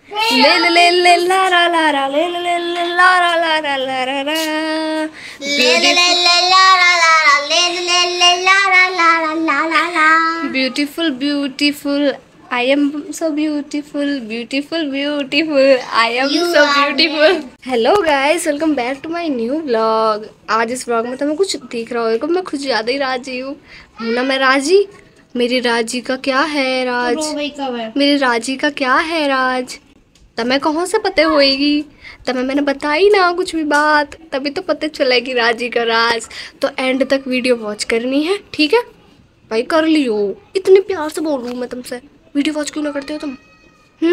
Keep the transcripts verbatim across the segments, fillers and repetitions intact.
ले ले ले ले ला ला ला ला ले ले ले ले ला ला ला ला ला ला ला ले ले ले ले ला ला ला ला ले ले ले ले ला ला ला ला ला ला beautiful beautiful I am so beautiful, beautiful, beautiful. I am you so beautiful. Hello guys, welcome back to my new vlog. आज इस vlog में तुम्हें कुछ दिख रहा होगा, मैं कुछ ज़्यादा ही राजी हूँ ना। मैं राजी, मेरी राजी का क्या है राज? है? मेरी राजी का क्या है राज? तुम्हें कहाँ से पता होएगी? तब मैंने बताई ना कुछ भी बात, तभी तो पता चलेगी राजी का राज। तो एंड तक वीडियो वॉच करनी है, ठीक है भाई? कर लियो, इतने प्यार से बोल रही हूँ मैं तुमसे। वीडियो वॉच क्यों ना करते हो तुम? हम्म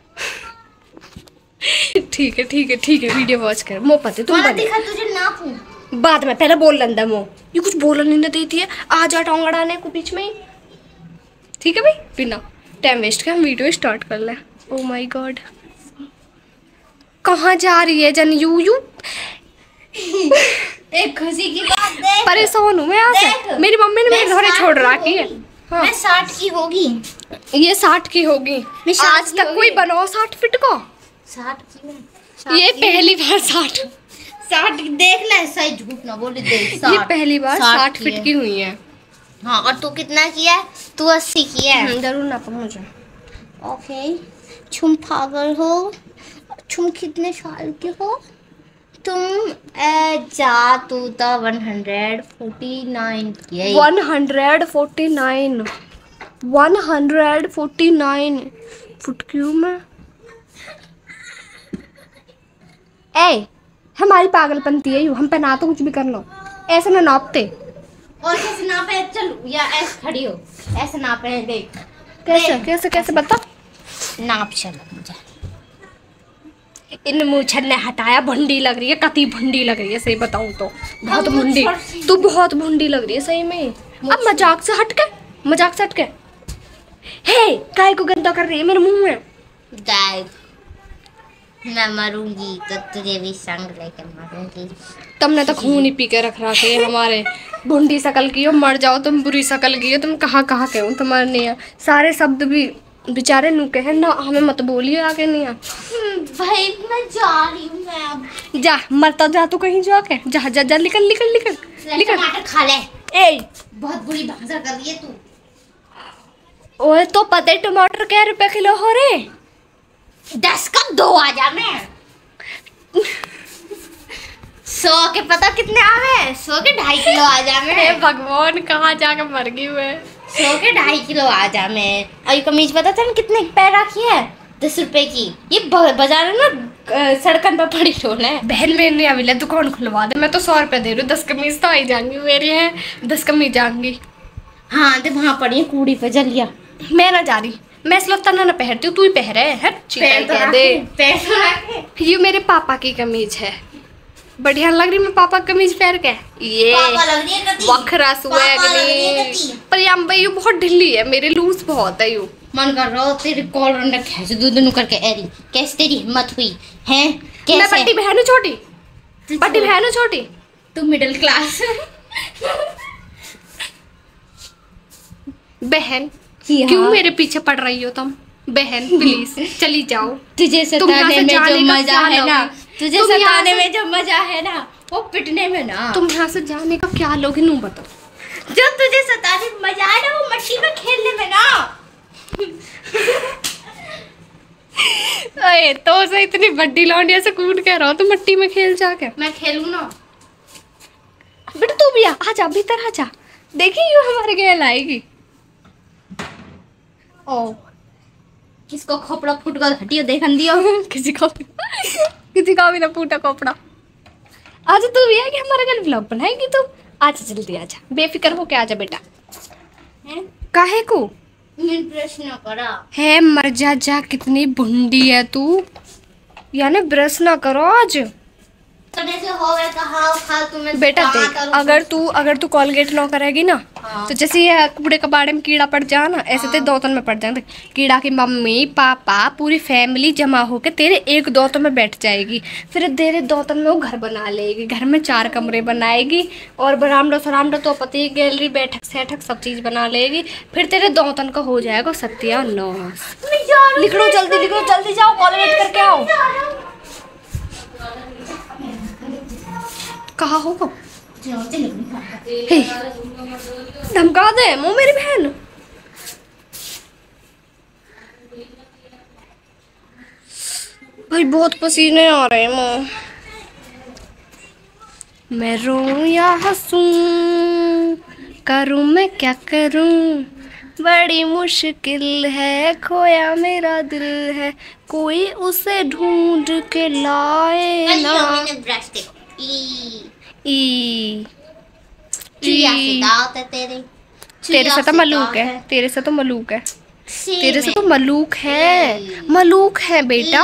ठीक है ठीक है ठीक है, वीडियो वॉच कर। मो पता तुम दिखा तुझे ना बाद में, पहले बोल लंदा मो ये कुछ बोलने नहीं देती है। आ जा टोंगड़ाने को बीच में ही, ठीक है भाई? बिना टाइम वेस्ट के हम वीडियो स्टार्ट कर ले। ओ माय गॉड, कहाँ जा रही है जन? यू यू एक खुशी की बात देख, परेशान हूँ मैं यहाँ से। मेरी मम्मी ने मेरे घरे छोड़ रखी है। हाँ। मैं साठ की होगी, ये साठ की होगी। आज तक कोई बनाओ साठ फिट को? साठ की में ये पहली बार साठ साठ देख ले, सही झूठ ना बोले देख। ये पहली बार साठ फिट की हुई है। हाँ, और तू कितना किया है? तू अस्सी किया है। जरूर ना मुझे। ओके, तुम पागल हो। तुम कितने साल के हो तुम? ए, जा तू तो वन हंड्रेड फोर्टी नाइन किया। One hundred forty nine one hundred forty nine foot क्यों मैं? ए, हमारी पागलपंती है यू, हम पे ना तो कुछ भी कर लो, ऐसे ना नापते। और कैसे नापे? चल या ऐसे खड़ी हो, ऐसे नापे। देख कैसे देख। कैसे कैसे बता, नाप चल मुझे। इन मूछन ने हटाया, भंडी लग रही है, कती भंडी लग रही है सही बताऊं तो। बहुत भंडी, तू बहुत भंडी लग रही है सही में। अब मजाक से हट के, मजाक से हट के। हे, काय को गंदा कर रही है मेरे मुंह में? देख, मैं मरूंगी तो तुझे भी संग लेके मारूंगी। तुमने तो खून ही पी के रख रखा है हमारे। भुंडी शकल की हो, मर जाओ तुम, बुरी शकल की हो तुम। कहाँ कहाँ के हो तुम्हारे? नहीं सारे शब्द भी बेचारे नुके हैं ना, हमें मत बोलिए आगे। नहीं भाई मैं जा रही हूँ, मैं अब जा, मरता जा तू कहीं जाके। जा जा जा, निकल निकल निकल निकल। टमाटर खा ले। ए, बहुत बुरी भाषा कर रही है तू। ओए तो पता है टमाटर क्या रुपए किलो हो रहे? दस का दो आ जा। मैं सौ के पता कितने आवे? सौ के ढाई किलो आ जा। मैं भगवान कहाँ जाके मर गई मैं। सौ के ढाई किलो आ जा। मैं और ये कमीज पता था कितने पैर रखी है? दस रुपए की। ये बाजार में ना सड़कन पर पड़ी रोने। बहन बहन नहीं अभी दुकान खुलवा दे, मैं तो सौ रुपए दे रही हूँ। दस कमीज तो आई जाएंगी मेरी है, दस कमीज जाएंगी। हाँ तो वहाँ पड़ी है कूड़ी पे जलिया। मैं ना जा रही, मैं इसलिए तना ना पहनती हूँ, तू ही पहरे है। कह दे ये मेरे पापा की कमीज है, बढ़िया लग रही मैं पापा कमीज पहन के। ये वखरा सुएगनी पर याम भाई यू बहुत ढिल्ली है, मेरे लूज बहुत है। यू मन कर रहा तेरे कॉलर ने खींच दूं दोनों करके। एरी कैसे तेरी हिम्मत हुई है? कैसे? मैं बड़ी बहन हूँ छोटी, बड़ी बहन हूँ छोटी, तू मिडिल क्लास बहन। क्यों मेरे पीछे पड़ रही हो तुम? बहन प्लीज चली जाओ। तुझे सताने में जो मजा है ना, तुझे सताने में जो मजा है ना, वो पिटने में ना। तुम यहाँ से जाने का क्या लोगे? नू बताओ। जो तुझे सताने में मजा है ना, वो मट्टी में खेलने में ना। अरे तो से इतनी बड़ी लौंडिया से कूद के रहो, तो मट्टी में खेल जाके। मैं खेलूं ना बेटा, तू भी आ जा, भीतर आ जा। देखी यू हमारे गैल आएगी। ओ किसको खोपड़ा फूट कर हटियो देखन दियो। किसी को किसी का भी ना फूटा खोपड़ा। आज तू भी है कि हमारे घर व्लॉग बनाएगी तू? आज जल्दी आजा, बेफिक्र हो के आजा बेटा। हैं काहे को ब्रश ना करा है? मर जा जा, कितनी भुंडी है तू। यानी ब्रश ना करो आज। हो गया कहा खा तुम्हें बेटा देख, अगर तू अगर तू कोलगेट ना करेगी ना, हाँ। तो जैसे ये कूड़े कबाड़े में कीड़ा पड़ जाए ना, ऐसे हाँ। तेरे दोतन में पड़ जाए कीड़ा की मम्मी पापा पूरी फैमिली जमा होके तेरे एक दोतन में बैठ जाएगी। फिर तेरे दोतन में वो घर बना लेगी, घर में चार कमरे बनाएगी और बरामदा सरामदा तो पति गैलरी बैठक सेठक सब चीज बना लेगी। फिर तेरे दोतन का हो जाएगा सत्यानाश। लिख लो जल्दी, लिख लो जल्दी, जाओ कोलगेट करके आओ। कहा होगा धमका दे मुँह मेरी बहन। भाई बहुत पसीने आ रहे हैं मुँह। मैं रोऊं या हंसूं, करूं मैं क्या करूं, बड़ी मुश्किल है, खोया मेरा दिल है, कोई उसे ढूंढ के लाए ना। ई ई तेरे तेरे से तो मलूक है, तेरे से तो मलूक है, तेरे से तो मलूक है, मलूक है बेटा।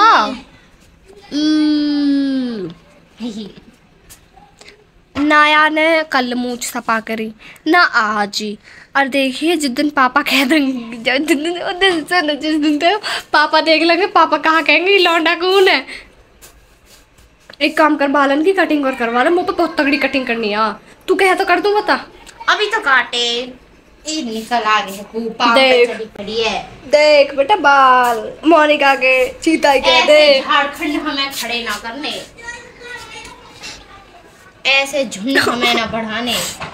ना यार ने कल मूछ सपा करी ना आज ही। और देखिए जिस दिन पापा कह देंगे, जिस दिन जिस दिन तो पापा देख लेंगे, पापा कहाँ कहेंगे लौंडा कौन है। एक काम कर, बालन की कटिंग और करवा ले, मुझे तो बहुत तगड़ी कटिंग करनी है। तू कहे तो कर दूं, बता। अभी तो काटे निकल आ गए, देख खड़ी है। देख बेटा बाल मोनिका के चीता के देख। झारखंड हमें खड़े ना करने, ऐसे झुंड हमें ना बढ़ाने।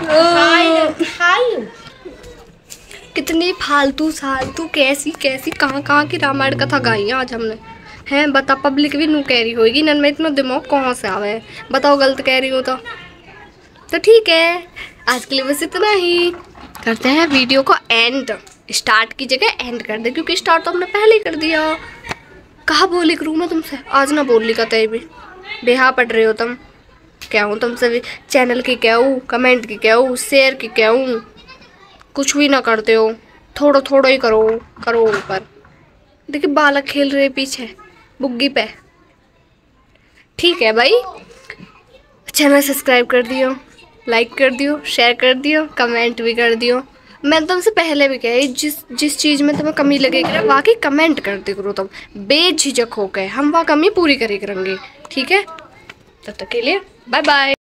कितनी फालतू सालतू कैसी कैसी कहाँ कहाँ की रामायण कथा गाई है आज हमने, हैं बता। पब्लिक भी नू कह रही होगी नन में इतना दिमाग कहाँ से आवे, बताओ गलत कह रही हो तो तो ठीक है। आज के लिए बस इतना ही, करते हैं वीडियो को एंड। स्टार्ट की जगह एंड कर दे, क्योंकि स्टार्ट तो हमने पहले ही कर दिया। कहाँ बोली करूँ मैं तुमसे, आज ना बोली का तय भी बेहा पड़ रहे हो तुम। क्या हूँ तुमसे भी, चैनल की क्या हूँ, कमेंट की क्या हूँ, शेयर की क्या हूँ, कुछ भी ना करते हो। थोड़ा थोड़ा ही करो करो ऊपर। देखिए बालक खेल रहे पीछे बुग्गी पे। ठीक है भाई, चैनल सब्सक्राइब कर दियो, लाइक कर दियो, शेयर कर दियो, कमेंट भी कर दियो। मैं तुमसे पहले भी कही, जिस जिस चीज़ में तुम्हें कमी लगेगी ना वाकई कमेंट करते करो तुम, बेझिझक होकर हम वह कमी पूरी करे करेंगे। ठीक है, तब तक के लिए बाय बाय।